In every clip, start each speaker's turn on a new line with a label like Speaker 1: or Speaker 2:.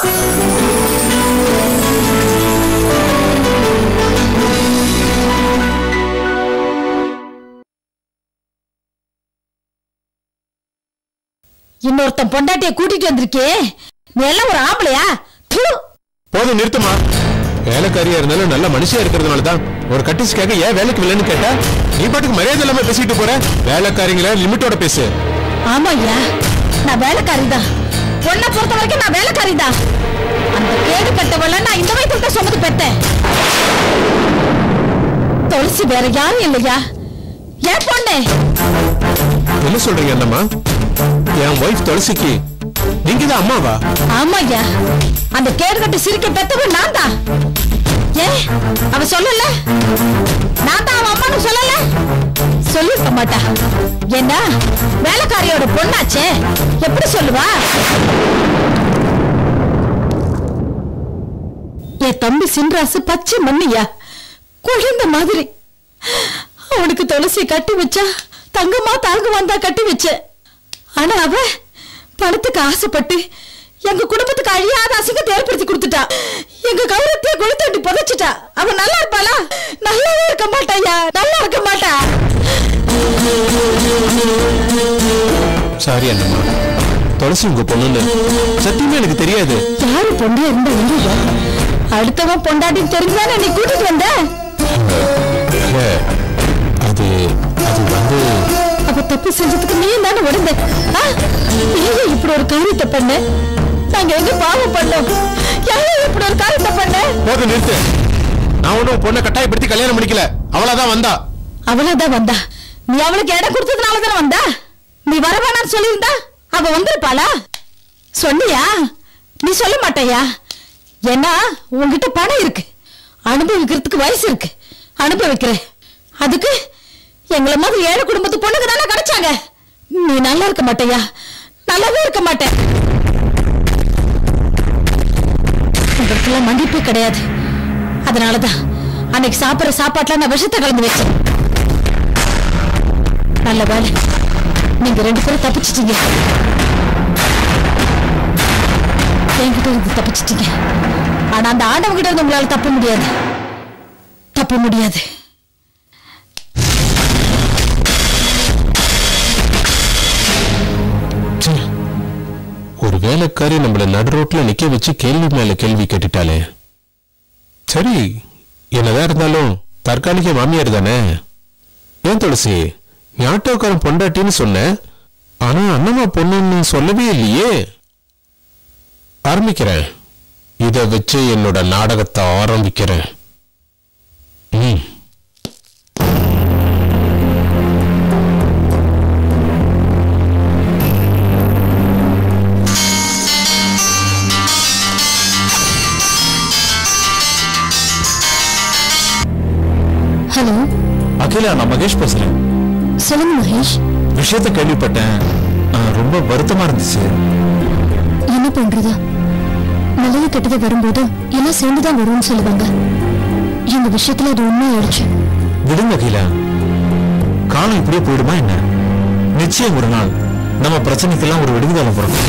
Speaker 1: இன்னொருத்தன் பொண்டாட்டிய கூட்டிட்டு வந்திருக்கே, நீ எல்லாம் ஒரு ஆம்பளையா?
Speaker 2: போதும் நிறுத்துமா. வேலைக்காரியா இருந்தாலும் நல்ல மனுஷியா இருக்கிறதுனாலதான் ஒரு கட்டிஸ்க்காக ஏன் வேலைக்கு இல்லைன்னு கேட்டா நீ பாட்டுக்கு மரியாதை இல்லாம பேசிட்டு போற. வேலைக்காரிங்கள லிமிட்டோட பேசு.
Speaker 1: ஆமா ஐயா, நான் வேலைக்காரிதான். பொண்ணை பொறுத்த வரைக்கும் நான் வேலைக்காரிதான். அந்த கேடு கட்டவள நான் இந்த வயசுல சுமந்து பெற்றேன். துளசி வேற யாரும் இல்லையா? ஏன் பொண்ணு?
Speaker 2: என்ன சொல்றீங்க அண்ணம்மா? என் ஒய்ஃப் துளசிக்கு நீங்க தான் அம்மாவா?
Speaker 1: ஆமா ஐயா, அந்த கேடு கட்டி சிரிக்க பெத்தவன் நான் தான். ஏன் அவ சொல்லல? நான் தான் அவன் அம்மான்னு சொல்லல? சொல்லிருக்க மாட்டா. என்ன வேலைக்காரியோட பொண்ணாச்சே, எப்படி சொல்லுவா? என் தம்பி சின்ராசு பச்சை மண்ணியா, குழந்த மாதிரி. அவனுக்கு துளசி கட்டி வச்சா தங்கமா தாங்குவான் தான் கட்டி வச்ச. ஆனா அவ பணத்துக்கு ஆசைப்பட்டு எங்க குடும்பத்துக்கு அழியாத அசிங்கத்தை ஏற்படுத்தி கொடுத்துட்டா. எங்க கௌரவத்தைய கொளுத்தாண்டி புதைச்சிட்டா. அவ நல்லா இருப்பாளா? நல்லாவே இருக்க மாட்டாயா, நல்லா இருக்க மாட்டா.
Speaker 2: சாரி அண்ணம்மா, துளசி உங்க பொண்ணுன்னு சத்தியமே எனக்கு தெரியாது.
Speaker 1: யாரு பொண்ணு இருந்தா இல்லையா? அடுத்தவன் பொண்டாட்டின்னு தெரிஞ்சுதானே நீ கூட்டிட்டு வந்த?
Speaker 2: அது அது வந்து
Speaker 1: அப்ப தப்பு செஞ்சதுக்கு நீ தானே உடந்த. நீங்க இப்படி ஒரு காரியத்தை பண்ண, நாங்க எங்க பாவம் பண்ணோம்? யாரும் இப்படி ஒரு காரியத்தை பண்ண?
Speaker 2: போது நிறுத்து. நான் ஒன்னும் பொண்ணை கட்டாயப்படுத்தி கல்யாணம் பண்ணிக்கல. அவளாதான் வந்தா.
Speaker 1: அவளாதான் வந்தா? நீ அவளுக்கு இடம் கொடுத்ததுனாலதானே வந்தா? நீ வரவேணான்னு சொல்லியிருந்தா அவ வந்திருப்பாளா? சொன்னியா? நீ சொல்ல மாட்டாயா? ஏன்னா உங்ககிட்ட பணம் இருக்கு, அனுபவிக்கிறதுக்கு வயசு இருக்கு. அனுபவிக்கிறேன். அதுக்கு எங்களை மாதிரி ஏழை குடும்பத்து பொண்ணுக்கு தானே கிடைச்சாங்க. நீ நல்லா இருக்க மாட்டேயா? நல்லாவே இருக்க மாட்டேன். உங்களுக்கெல்லாம் மன்னிப்பே கிடையாது. அதனாலதான் அன்னைக்கு சாப்பிடுற சாப்பாட்டுல நான் விஷத்தை கலந்து வச்சேன். நல்ல வேலை, நீங்க 2 பேரும் தப்பிச்சிட்டீங்க. என்கிட்ட இருந்து தப்பிச்சிட்டீங்க. ஆனா அந்த ஆண்டவங்கிட்ட இருந்து உங்களால தப்ப முடியாது, தப்ப முடியாது.
Speaker 2: ஒரு வேலைக்காரி நம்மள நடு ரோட்ல நிக்க வச்சு கேள்வி மேல கேள்வி கேட்டுட்டாலே. சரி, என்னதான் இருந்தாலும் தற்காலிக மாமியார் தானே. ஏன் துளசி, நீ ஆட்டோக்காரன் பொண்டாட்டின்னு சொன்ன, ஆனா அண்ணம்மா பொண்ணுன்னு சொல்லவே இல்லையே. ஆரம்பிக்கிறேன். இத வச்சு என்னோட நாடகத்தை ஆரம்பிக்கிறேன்.
Speaker 1: ஹலோ
Speaker 3: அகிலா, நான் மகேஷ் பேசுறேன்.
Speaker 1: சொல்லுங்க மகேஷ்.
Speaker 3: விஷயத்தை கேள்விப்பட்டேன், ரொம்ப வருத்தமா இருந்துச்சு.
Speaker 1: என்ன பண்றது? நல்லது கெட்டது வரும்போது எல்லாம் சேர்ந்துதான் வரும்னு சொல்லுவாங்க. இந்த விஷயத்துல அது உண்மையாயிடுச்சு.
Speaker 3: விடுங்க அகிலா, காலம் இப்படியே போயிடுமா என்ன? நிச்சயம் ஒரு நாள் நம்ம பிரச்சனைக்கெல்லாம் ஒரு விடுதலை பிறக்கும்.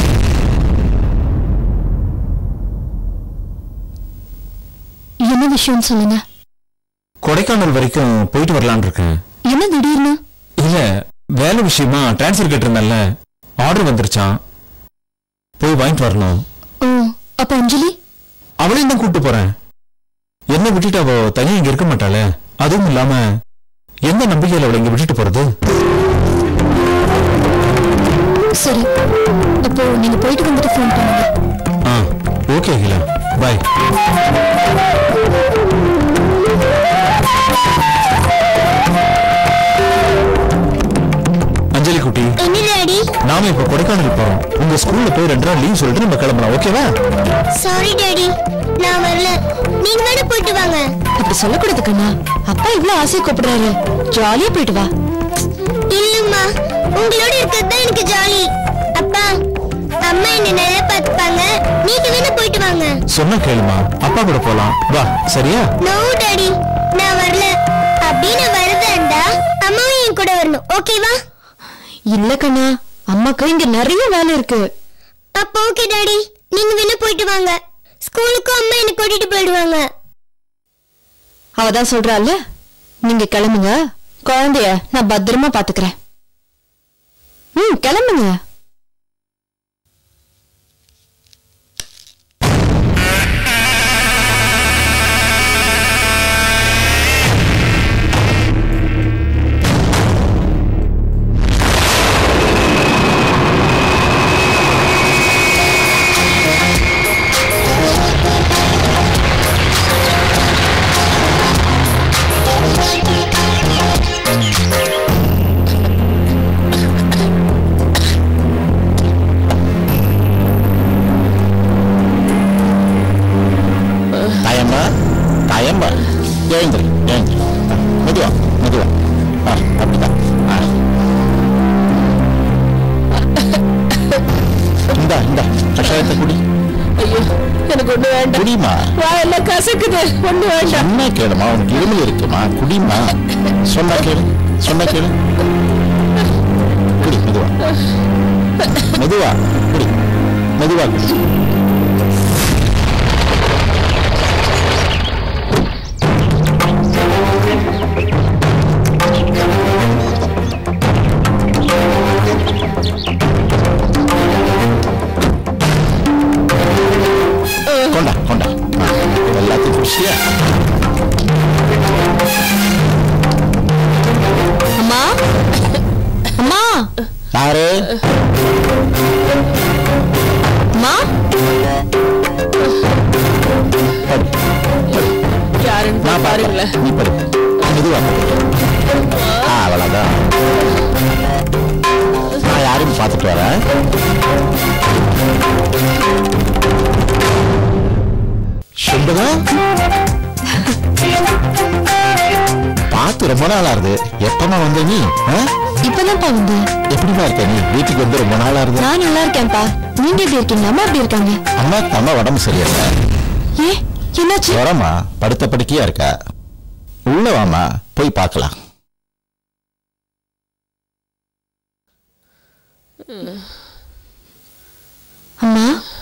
Speaker 1: என்ன விஷயம் சொல்லுங்க.
Speaker 3: கொடைக்கானல் வரைக்கும் போயிட்டு வரலான் இருக்கேன்.
Speaker 1: என்ன திடீர்னு?
Speaker 3: இல்ல, வேலை விஷயமா டிரான்ஸ்ஃபர் கேட்டிருந்தேன்ல, ஆர்டர் வந்துருச்சான், போய் வாங்கிட்டு வரணும்.
Speaker 1: ஓ, அப்ப அஞ்சலி?
Speaker 3: அவளையும் தான் கூப்பிட்டு போறேன். என்ன விட்டுட்டு அவ தனியா இங்க இருக்க மாட்டாளே. அதுவும் இல்லாம எந்த நம்பிக்கையில அவளை இங்க விட்டுட்டு போறது?
Speaker 1: சரி, அப்போ நீங்க போயிட்டு வந்துட்டு ஃபோன் பண்ணுங்க.
Speaker 3: ஓகே அகிலா, பாய். அஞ்சலி குட்டி, நாம இப்ப கொடைக்கானல் போறோம். உங்க ஸ்கூல்ல போய் 2 நாள் லீவ் சொல்லிட்டு நம்ம கிளம்பலாம், ஓகேவா?
Speaker 4: சாரி டாடி, நான் வரல. நீங்க வேணா போயிட்டு வாங்க.
Speaker 1: அப்படி சொல்லக்கூடாது கண்ணா. அப்பா இவ்வளவு ஆசையை கூப்பிடுறாரு, ஜாலியா போயிட்டு வா.
Speaker 4: இல்லம்மா, உங்களோட இருக்கிறது தான் எனக்கு ஜாலி. அப்பா, அம்மா என்ன நல்லா பார்த்துப்பாங்க. நீங்க வேணா போயிட்டு வாங்க.
Speaker 3: சொன்ன கேளுமா, அப்பா கூட போலாம், வா. சரியா?
Speaker 4: நோ டாடி, நான் வரல. அப்படின்னு வரதா அம்மாவும் என் கூட வரணும், ஓகேவா?
Speaker 1: இல்ல கண்ணா, அம்மாக்கு இங்க நிறைய வேலை இருக்கு.
Speaker 4: அப்ப ஓகே டாடி, நீங்க வேணா போயிட்டு வாங்க. ஸ்கூலுக்கும் அம்மா என்ன கூட்டிட்டு போயிடுவாங்க.
Speaker 1: அவதான் சொல்றாள், நீங்க கிளம்புங்க, குழந்தைய நான் பத்திரமா பாத்துக்கிறேன். கிளம்புங்க.
Speaker 5: மெதுவா மெதுவா அப்படிதான். இந்தா இந்தா கஷாயத்தை குடி.
Speaker 1: ஐயோ எனக்கு ஒண்ணு வேண்டாம்.
Speaker 5: குடிமா.
Speaker 1: வாயெல்லாம் கசக்குது. ஒண்ணு வேண்டாம்.
Speaker 5: சொன்னா கேளுமா, உனக்கு இருமல் இருக்குமா? குடிமா. சொன்னா கேளு, சொன்னா கேளு. குடி மெதுவா மெதுவா குடி, மெதுவா குடி. கொண்டா கொண்டா எல்லாத்தையும் குடிச்சியா?
Speaker 1: அம்மா அம்மா
Speaker 5: யாரு?
Speaker 1: அம்மா யாருன்னு பாருங்களேன்.
Speaker 5: நீ படு மெதுவா. அவ்வளவுதான், நான் யாரும் பார்த்துட்டு வரேன். சொல்லுங்க. பார்த்து ரொம்ப நாளா இருக்கு. எப்பமா வந்த நீ?
Speaker 1: இப்பதான்ப்பா வந்தேன்.
Speaker 5: எப்படிமா இருக்க நீ? வீட்டுக்கு வந்து ரொம்ப நாளா இருக்கு.
Speaker 1: நான் நல்லா இருக்கேன்ப்பா. நீங்க எப்படி இருக்கீங்க? அம்மா எப்படி இருக்காங்க?
Speaker 5: அம்மாக்கு அம்மா உடம்பு சரியில்லை.
Speaker 1: ஏ என்னாச்சு?
Speaker 5: வரமா படுத்த படுக்கையா இருக்கா. உள்ள வாமா போய் பார்க்கலாம்.
Speaker 1: அம்மா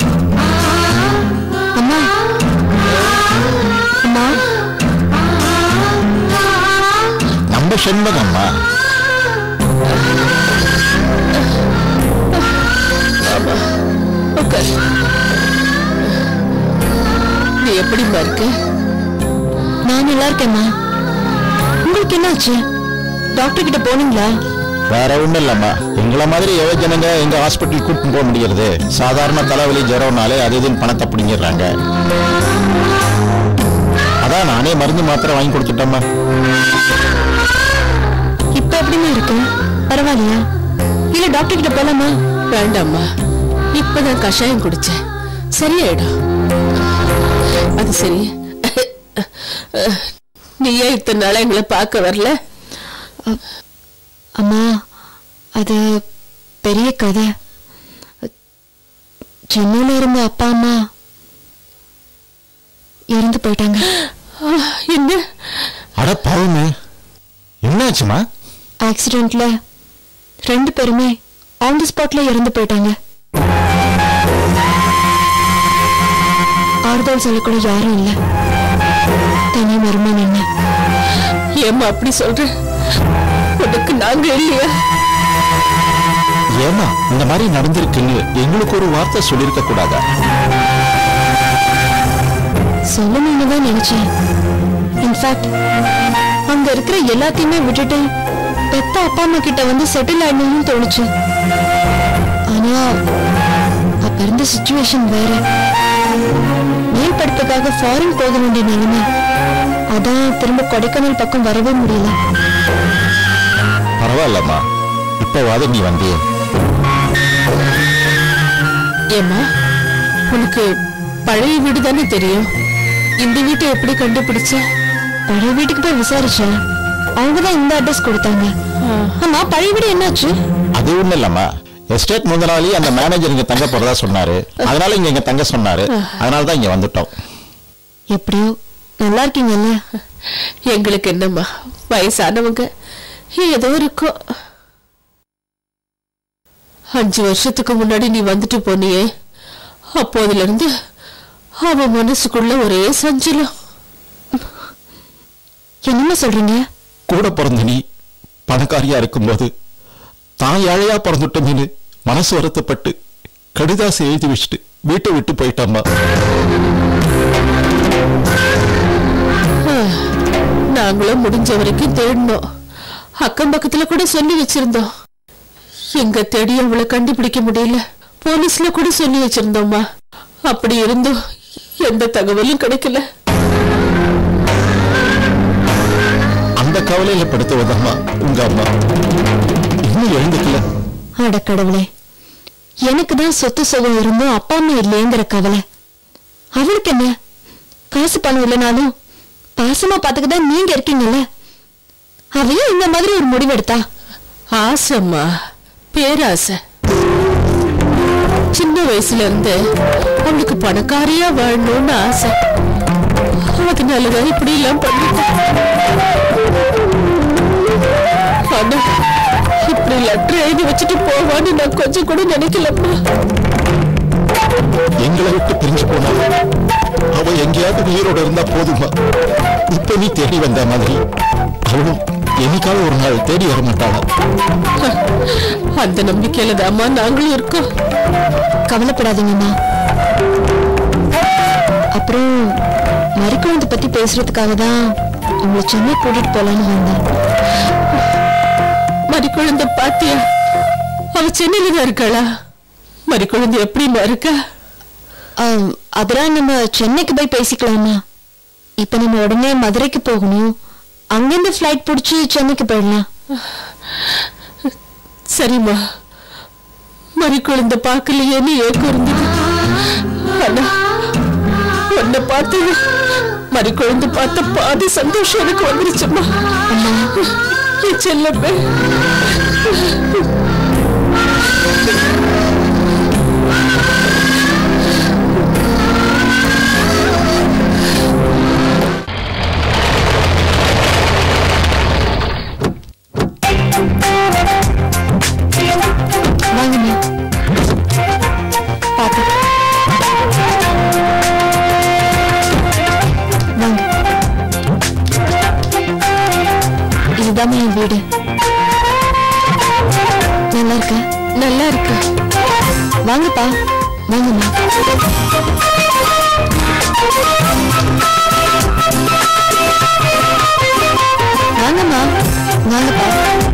Speaker 1: அம்மா அம்மா
Speaker 5: நம்ம செண்பகம்மா.
Speaker 1: நீ எப்படிமா இருக்க? நான் நல்லா இருக்கேம்மா. உங்களுக்கு என்னாச்சு? டாக்டர் கிட்ட போனீங்களா?
Speaker 5: வேற ஒண்ணும் இல்லம்மா, எங்களை மாதிரி எவ்வளோ ஜனங்க எங்க ஹாஸ்பிட்டல் கூட்டிட்டு போக முடியாது. சாதாரண தலைவலி ஜுரம்னாலே அது இதுன்னு பணத்தை பிடிங்கிடுறாங்க. அதான் நானே மருந்து மாத்திரை வாங்கி கொடுத்துட்டேம்மா.
Speaker 1: இப்ப எப்படிமா இருக்கு? பரவாயில்லையா? இல்ல டாக்டர் கிட்ட போலாமா? வேண்டாம்மா, இப்பதான் கஷாயம் குடிச்சேன், சரியாயிடும். அது சரி, நீ ஏன் இத்தனை நாளா எங்களை பார்க்க வரல? அம்மா அது பெரிய கதை. சென்னையில இருந்த அப்பா அம்மா இறந்து போயிட்டாங்க. என்ன?
Speaker 5: அட பாவமே, என்னாச்சுமா?
Speaker 1: ஆக்சிடென்ட்ல 2 பேருமே ஆன் தி ஸ்பாட்ல இறந்து போயிட்டாங்க. ஆறுதல் சொல்லக்கூட யாரும் இல்ல. தனி மருமன் என்ன? ஏமா அப்படி சொல்ற? உனக்கு நாங்க இல்லையா?
Speaker 5: ஏமா இந்த மாதிரி நடந்திருக்குன்னு எங்களுக்கு ஒரு வார்த்தை சொல்லிருக்க கூடாதா?
Speaker 1: சொல்லணும்னு தான் நினைச்சேன். இன்ஃபேக்ட் அங்க இருக்கிற எல்லாத்தையுமே விட்டுட்டு பெத்த அப்பா அம்மா கிட்ட வந்து செட்டில் ஆயிடணும்னு தோணுச்சு. ஆனா அப்ப இருந்த சிச்சுவேஷன் வேற. மேல் படிப்புக்காக ஃபாரின் போக வேண்டிய நிலைமை. அதான் திரும்ப கொடைக்கானல் பக்கம் வரவே முடியல.
Speaker 5: பரவாயில்லம்மா, இப்பவாது நீ வந்தியே.
Speaker 1: ஏமா உனக்கு பழைய வீடு தானே தெரியும், இந்த வீட்டை எப்படி கண்டுபிடிச்ச? பழைய வீட்டுக்கு போய் விசாரிச்சேன், அவங்கதான் இந்த அட்ரஸ் கொடுத்தாங்க. ஆமா பழைய வீடு என்னாச்சு?
Speaker 5: அது ஒண்ணு இல்லம்மா, எஸ்டேட் முதலாளி அந்த மேனேஜர் இங்க தங்க போறதா சொன்னாரு. அதனால இங்க தங்க சொன்னாரு. அதனாலதான் இங்க வந்துட்டோம்.
Speaker 1: எப்படியோ நல்லா இருக்கீங்கல்ல? எங்களுக்கு என்னம்மா, வயசானவங்க ஏதோ இருக்கும். 5 வருஷத்துக்கு முன்னாடி நீ வந்துட்டு போனியே, அப்போதுல இருந்து அவன் மனசுக்குள்ள ஒரே சஞ்சலம்.
Speaker 6: என்னமா சொல்றீங்க?
Speaker 5: கூட பிறந்த நீ பணக்காரியா இருக்கும்போது தான் ஏழையா பிறந்துட்டோம்னு மனசு வருத்தப்பட்டு கடிதாசை எழுதி வச்சுட்டு வீட்டை விட்டு போயிட்டாம்மா.
Speaker 1: நாங்களும் முடிஞ்ச வரைக்கும் தேடினோம். அக்கம் பக்கத்துல கூட சொல்லி வச்சிருந்தோம். எங்க தேடி அவளை கண்டுபிடிக்க முடியல. போலீஸ்ல கூட சொல்லி வச்சிருந்தோம்மா. அப்படி இருந்தும் எந்த தகவலும் கிடைக்கல.
Speaker 5: அந்த கவலையில படுத்துவதம்மா உங்க அம்மா இன்னும் எழுந்துக்கல.
Speaker 6: அட கடவுளே, எனக்குதான் சொத்து சுகம் இருந்தும் அப்பா அம்மா இல்லையேங்கிற கவலை. அவளுக்கு என்ன, காசு பணம் இல்லைனாலும் பாசமா பாத்துக்கதான் நீங்க இருக்கீங்கல்ல. அவையும் இந்த மாதிரி ஒரு முடிவெடுத்தா?
Speaker 1: ஆசைம்மா, பேராசை. சின்ன வயசுல இருந்து அவளுக்கு பணக்காரியா வாழணும்னு ஆசை. அதனாலதான் இப்படி எல்லாம் பண்ணிட்டேன். ஆனா இப்படி லெட்டர் எழுதி வச்சுட்டு போவான்னு நான் கொஞ்சம் கூட நினைக்கலப்பா.
Speaker 5: எங்களை விட்டு பிரிஞ்சு போனா அவ எங்கேயாவது உயிரோட இருந்தா போதுமா? இப்ப நீ தேடி வந்த மாதிரி அவளும் என்னைக்காவது ஒரு நாள் தேடி வர மாட்டாளா?
Speaker 1: அந்த நம்பிக்கையில தாம்மா நாங்களும் இருக்கோம்.
Speaker 6: கவலைப்படாதீங்கம்மா. அப்புறம் மறுக்குழந்தை பத்தி பேசுறதுக்காக தான் உங்களை சென்னை கூட்டிட்டு போலான்னு வந்தேன்.
Speaker 1: மறிக்குழந்தை பாத்தியா? அவ சென்னையில தான் இருக்காளா? மறிக்குழந்தை எப்படிமா இருக்கா?
Speaker 6: அதெல்லாம் நம்ம சென்னைக்கு போய் பேசிக்கலாமா? இப்ப நம்ம உடனே மதுரைக்கு போகணும். அங்கிருந்து பிளைட் பிடிச்சி சென்னைக்கு போயிடலாம்.
Speaker 1: சரிம்மா, மறிக்குழந்தை பார்க்கலையேன்னு ஏக்கம் இருந்தது. ஆனா உன்னை பார்த்து மறிக்குழந்தை பார்த்த பாதி சந்தோஷம் எனக்கு வந்துருச்சுமா. என் செல்லப்பே.
Speaker 6: வாங்கம்மா, பாத்து வாங்க. இதுதான் என் வீடு. நல்லா இருக்கா?
Speaker 1: நல்லா இருக்கு.
Speaker 6: வாங்கப்பா, வாங்கம்மா. வாங்கம்மா, வாங்கப்பா.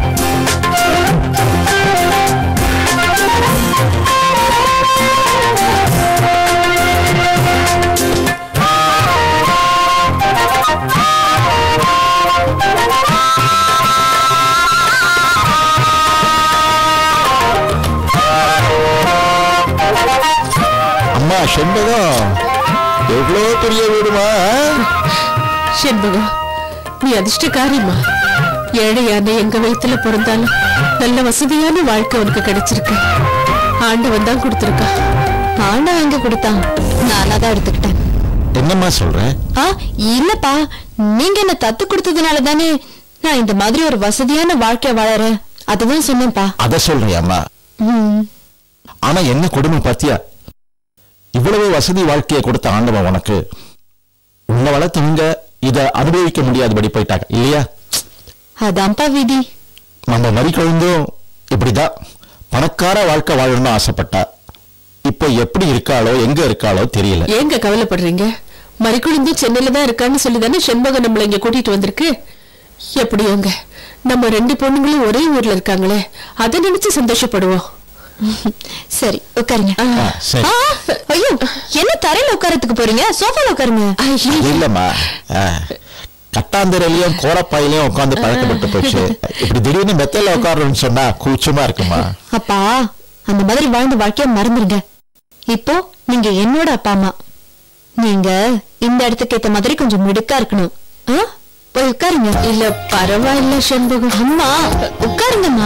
Speaker 5: அம்மா செண்பகம், எவ்வளவு பெரிய வீடுமா?
Speaker 1: செண்பகம், நீ அதிர்ஷ்டக்காரிம்மா. ஏழையான எங்க வயித்துல பிறந்தாலும் நல்ல வசதியான வாழ்க்கை உனக்கு கிடைச்சிருக்கு. ஆண்டவன் தான் கொடுத்திருக்கா.
Speaker 6: ஆண்டவன் எங்க கொடுத்தான்? நானாதான் எடுத்துக்கிட்டேன்.
Speaker 5: என்னம்மா சொல்ற?
Speaker 6: இல்லப்பா, நீங்க என்ன தத்து கொடுத்ததுனால தானே நான் இந்த மாதிரி ஒரு வசதியான வாழ்க்கை வாழறேன். அதுதான் சொன்னேன்ப்பா.
Speaker 5: அத சொல்றியாம்மா? ஆனா என்ன கொடுமை பாத்தியா? இவ்வளவு வசதி வாழ்க்கையை கொடுத்த ஆண்டவன் உனக்கு உன்னை வளர்த்தவங்க இத அனுபவிக்க முடியாதபடி போயிட்டாங்க இல்லையா?
Speaker 6: அதான்ப்பா விதி.
Speaker 5: நம்ம மறிக்குழந்தும் இப்படிதான் பணக்கார வாழ்க்கை வாழணும்னு ஆசைப்பட்டா. இப்ப எப்படி இருக்காளோ எங்க இருக்காளோ தெரியல.
Speaker 1: ஏங்க கவலைப்படுறீங்க? மறிக்குழந்து சென்னையில தான் இருக்கான்னு சொல்லிதானே செண்பகம் நம்மள இங்க கூட்டிட்டு வந்திருக்கு. எப்படியோங்க, நம்ம ரெண்டு பொண்ணுங்களும் ஒரே ஊர்ல இருக்காங்களே, அதை நினைச்சு சந்தோஷப்படுவோம்.
Speaker 6: சரி, உட்காருங்க.
Speaker 5: சரி.
Speaker 6: ஐயோ, என்ன தரையில உட்காரத்துக்கு போறீங்க? சோஃபால உட்காருங்க.
Speaker 5: இல்லம்மா, கட்டாந்தரையிலயும் கோரப்பாயிலையும் உட்காந்து பழக்கப்பட்டு போச்சு. இப்படி திடீர்னு மெத்தையில உட்காரணும்னு சொன்னா கூச்சமா இருக்குமா?
Speaker 6: அப்பா, அந்த மாதிரி வாழ்ந்த வாழ்க்கைய மறந்துருங்க. இப்போ நீங்க என்னோட அப்பா அம்மா. நீங்க இந்த இடத்துக்கு ஏத்த மாதிரி கொஞ்சம் மிடுக்கா இருக்கணும். போய் உட்காருங்க.
Speaker 1: இல்ல பரவாயில்ல செண்பகம்.
Speaker 6: அம்மா உட்காருங்கம்மா.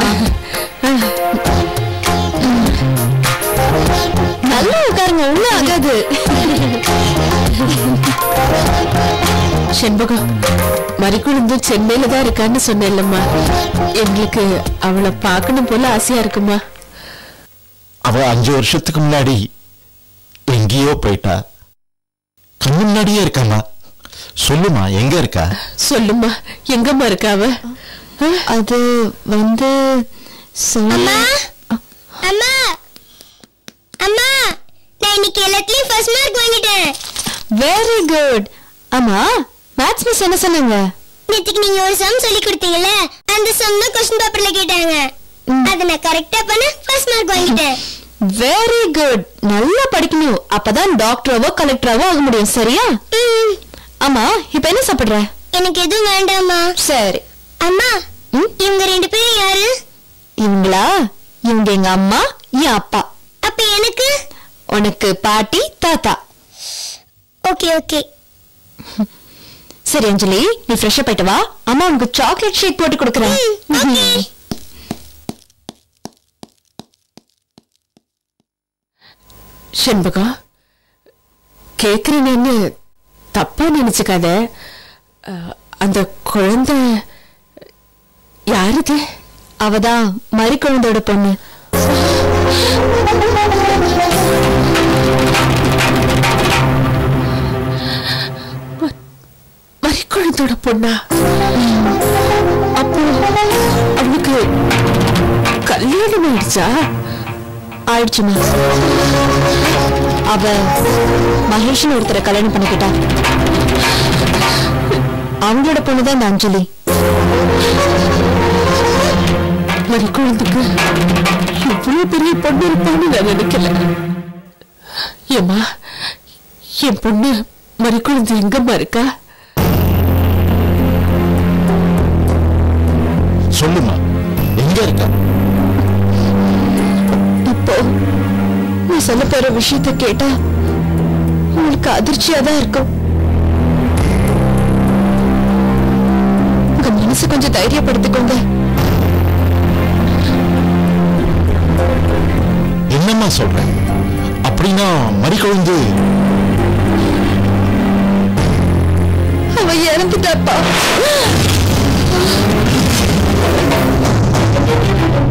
Speaker 6: நல்லா உட்காருங்க, ஒண்ணும் ஆகாது.
Speaker 1: செண்பகம், மறிக்குழந்து சென்னையில தான் இருக்கான்னு சொன்னேன்லம்மா. எங்களுக்கு அவளை பார்க்கணும் போல ஆசையா இருக்குமா.
Speaker 5: அவ 5 வருஷத்துக்கு முன்னாடி எங்கேயோ போயிட்டா. கண்ணு முன்னாடியே இருக்காமா. சொல்லுமா, எங்க இருக்கா?
Speaker 7: சொல்லுமா, எங்கம்மா இருக்கா அவ?
Speaker 6: அது வந்து
Speaker 4: அம்மா அம்மா அம்மா, நான் இன்னைக்கு எல்லாத்துலயும் ஃபர்ஸ்ட் மார்க் வாங்கிட்டேன்.
Speaker 6: Very good. ஆமா, மேத்ஸ் மிஸ் என்ன சொன்னாங்க?
Speaker 4: நேத்துக்கு நீங்க ஒரு சம் சொல்லி கொடுத்தீங்கல்ல, அந்த சம் தான் क्वेश्चन பேப்பர்ல கேட்டாங்க. அத நான் கரெக்ட்டா பண்ண ஃபர்ஸ்ட் மார்க் வாங்கிட்டேன்.
Speaker 6: Very good. நல்லா படிக்கணும், அப்பதான் டாக்டராவோ கலெக்டராவோ ஆக முடியும். சரியா? ஆமா, இப்ப என்ன சாப்பிடுற?
Speaker 4: எனக்கு எதுவும் வேண்டாமா.
Speaker 6: சரி.
Speaker 4: அம்மா, இவங்க ரெண்டு பேரும் யாரு?
Speaker 6: இவங்களா? இவங்க எங்க அம்மா, என் அப்பா.
Speaker 4: அப்ப எனக்கு?
Speaker 6: உனக்கு பாட்டி, தாத்தா.
Speaker 4: Okay okay.
Speaker 6: சரி அஞ்சலி, நீ ஃப்ரெஷ் அப் ஆயிட்டு வா. அம்மா உனக்கு சாக்லேட் ஷேக் போட்டு கொடுக்குறேன்.
Speaker 4: ஓகே.
Speaker 7: செண்பகம், கேக்குறேன்னு தப்பா நினைச்சுக்காத. அந்த குழந்தை யாருது?
Speaker 6: அவதான் மரி குழந்தையோட பொண்ணு.
Speaker 7: மரி குழந்தையோட பொண்ணா? அப்போ அவனுக்கு கல்யாணம் ஆயிடுச்சா?
Speaker 6: ஆயிடுச்சுமா. அவ மகேஷன் ஒருத்தரை கல்யாணம் பண்ணிக்கிட்டா. அவங்களோட பொண்ணுதான் இந்த அஞ்சலி.
Speaker 7: மரி குழந்தைக்கு இவ்வளவு பெரிய பொண்ணு இருப்பான்னு நான் நினைக்கல. ஏமா, என் பொண்ணு மரி குழந்தை எங்கம்மா இருக்கா?
Speaker 5: சொல்லுமா, எங்க இருக்கா?
Speaker 6: இப்போ நீ சொல்ல போற விஷயத்த கேட்டா உங்களுக்கு அதிர்ச்சியா தான் இருக்கும். உங்க மனசு கொஞ்சம் தைரியப்படுத்திக்கோங்க.
Speaker 5: என்னம்மா சொல்ற? அப்படின்னா மரி குழந்தை
Speaker 6: அவ இறந்துட்டாப்பா.